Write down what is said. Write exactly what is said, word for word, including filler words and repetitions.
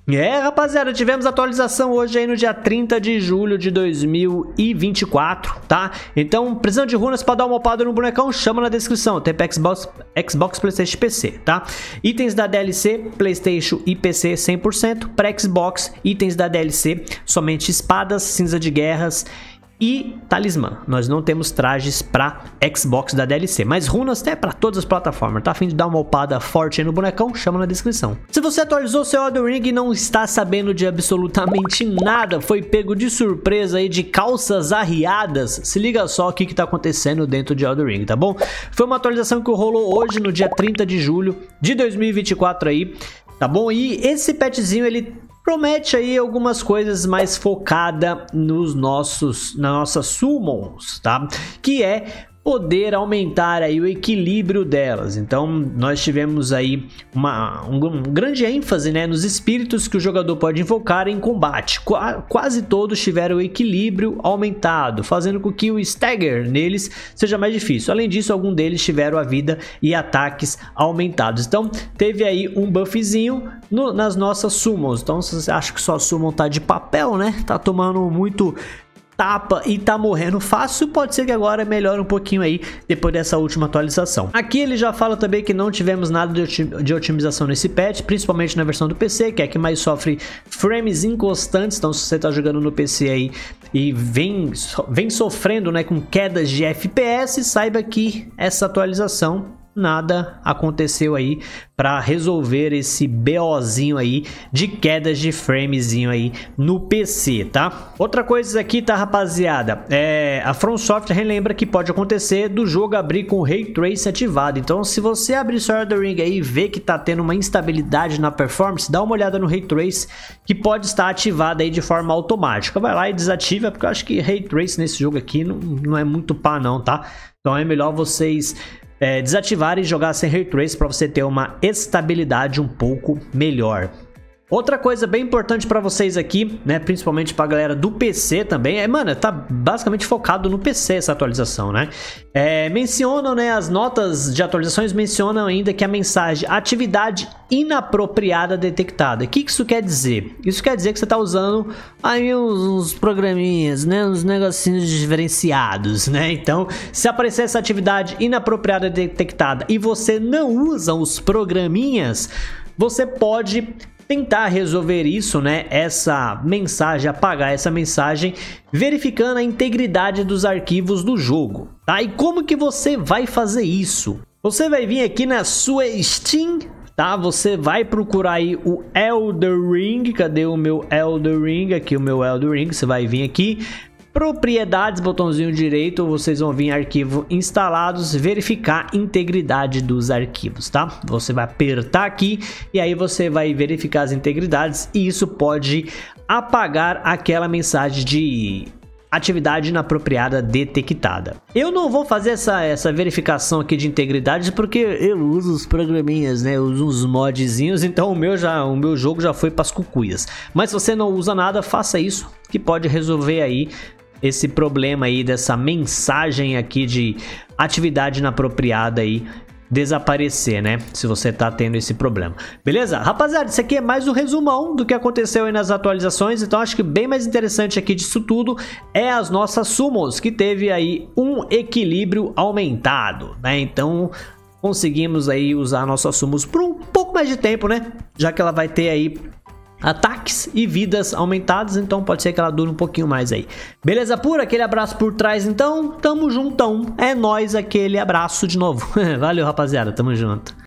É, rapaziada, tivemos atualização hoje aí no dia trinta de julho de dois mil e vinte e quatro, tá? Então, precisando de runas para dar uma upada no bonecão, chama na descrição. Tem para Xbox, Xbox, PlayStation e P C, tá? Itens da D L C, PlayStation e P C cem por cento. Para Xbox, itens da D L C, somente espadas, cinza de guerras e talismã. Nós não temos trajes para Xbox da D L C, mas runas tem para todas as plataformas. Tá a fim de dar uma upada forte aí no bonecão? Chama na descrição. Se você atualizou seu Elden Ring e não está sabendo de absolutamente nada, foi pego de surpresa aí de calças arriadas, se liga só o que que tá acontecendo dentro de Elden Ring, tá bom? Foi uma atualização que rolou hoje no dia trinta de julho de dois mil e vinte e quatro aí, tá bom? E esse patchzinho ele promete aí algumas coisas mais focada nos nossos, nas nossas summons, tá? Que é poder aumentar aí o equilíbrio delas. Então nós tivemos aí uma, um, um grande ênfase, né, nos espíritos que o jogador pode invocar em combate. Qua, quase todos tiveram o equilíbrio aumentado, fazendo com que o stagger neles seja mais difícil. Além disso, alguns deles tiveram a vida e ataques aumentados. Então teve aí um buffzinho no, nas nossas summons. Então se você acha que sua summon tá de papel, né, tá tomando muito tapa e tá morrendo fácil, pode ser que agora melhore um pouquinho aí depois dessa última atualização. Aqui ele já fala também que não tivemos nada de otimização nesse patch, principalmente na versão do P C, que é a que mais sofre frames inconstantes. Então se você tá jogando no P C aí e vem, vem sofrendo, né, com quedas de F P S, saiba que essa atualização nada aconteceu aí para resolver esse BOzinho aí de quedas de framezinho aí no P C, tá? Outra coisa aqui, tá, rapaziada, é, a From Software relembra que pode acontecer do jogo abrir com o Ray Trace ativado. Então se você abrir seu Elden Ring aí e ver que tá tendo uma instabilidade na performance, dá uma olhada no Ray Trace, que pode estar ativado aí de forma automática. Vai lá e desativa, porque eu acho que Ray Trace nesse jogo aqui não, não é muito pá não, tá? Então é melhor vocês É, desativar e jogar sem Ray Trace para você ter uma estabilidade um pouco melhor. Outra coisa bem importante para vocês aqui, né, principalmente para a galera do P C também, é, mano, tá basicamente focado no P C essa atualização, né? É, mencionam, né, as notas de atualizações mencionam ainda que a mensagem atividade inapropriada detectada. O que isso quer dizer? Isso quer dizer que você tá usando aí uns, uns programinhas, né, uns negocinhos diferenciados, né? Então, se aparecer essa atividade inapropriada detectada e você não usa os programinhas, você pode tentar resolver isso, né, essa mensagem, apagar essa mensagem, verificando a integridade dos arquivos do jogo, tá? E como que você vai fazer isso? Você vai vir aqui na sua Steam, tá? Você vai procurar aí o Elden Ring, cadê o meu Elden Ring? Aqui o meu Elden Ring, você vai vir aqui, propriedades, botãozinho direito, vocês vão vir em arquivo instalados, verificar integridade dos arquivos, tá? Você vai apertar aqui e aí você vai verificar as integridades e isso pode apagar aquela mensagem de atividade inapropriada detectada. Eu não vou fazer essa, essa verificação aqui de integridade porque eu uso os programinhas, né? Eu uso uns modzinhos, então o meu, já, o meu jogo já foi para as cucuias. Mas se você não usa nada, faça isso que pode resolver aí esse problema aí dessa mensagem aqui de atividade inapropriada aí desaparecer, né? Se você tá tendo esse problema. Beleza? Rapaziada, isso aqui é mais um resumão do que aconteceu aí nas atualizações. Então acho que bem mais interessante aqui disso tudo é as nossas summons, que teve aí um equilíbrio aumentado, né? Então conseguimos aí usar nossas summons por um pouco mais de tempo, né? Já que ela vai ter aí ataques e vidas aumentadas, então pode ser que ela dure um pouquinho mais aí. Beleza pura? Aquele abraço por trás, então, tamo juntão. É nóis, aquele abraço de novo. Valeu, rapaziada, tamo junto.